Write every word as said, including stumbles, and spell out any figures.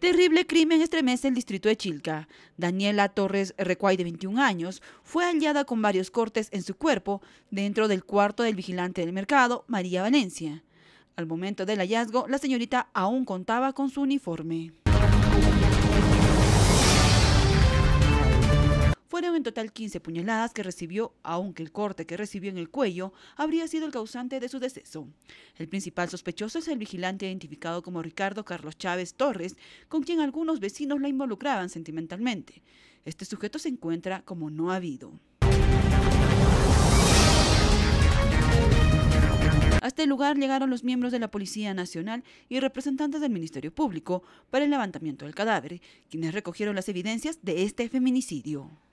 Terrible crimen estremece el distrito de Chilca. Daniela Torres Recuay, de veintiún años, fue hallada con varios cortes en su cuerpo dentro del cuarto del vigilante del mercado, María Valencia. Al momento del hallazgo, la señorita aún contaba con su uniforme. Fueron en total quince puñaladas que recibió, aunque el corte que recibió en el cuello habría sido el causante de su deceso. El principal sospechoso es el vigilante identificado como Ricardo Carlos Chávez Torres, con quien algunos vecinos la involucraban sentimentalmente. Este sujeto se encuentra como no habido. Hasta el lugar llegaron los miembros de la Policía Nacional y representantes del Ministerio Público para el levantamiento del cadáver, quienes recogieron las evidencias de este feminicidio.